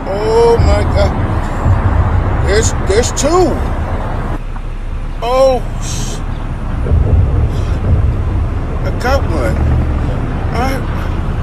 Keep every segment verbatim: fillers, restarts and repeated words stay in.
Oh my God. There's, there's two. Oh, I got one. I...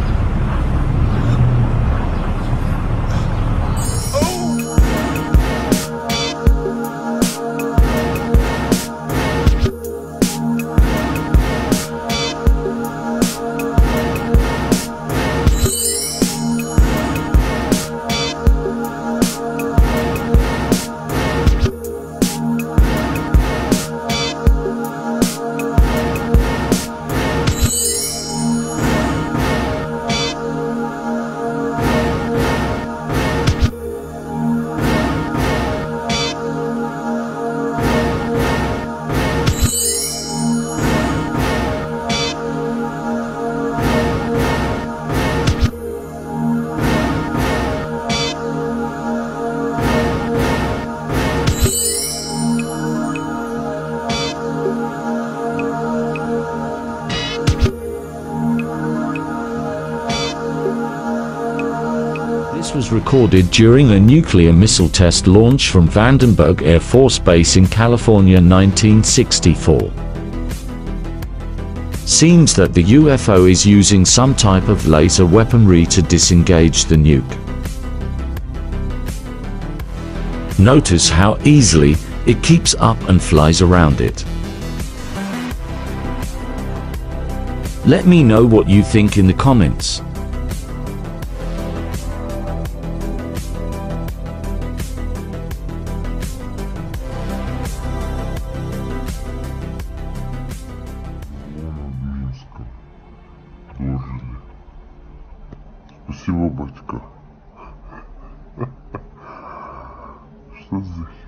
This was recorded during a nuclear missile test launch from Vandenberg Air Force Base in California nineteen sixty-four. Seems that the U F O is using some type of laser weaponry to disengage the nuke. Notice how easily it keeps up and flies around it. Let me know what you think in the comments. Спасибо, батька. Что за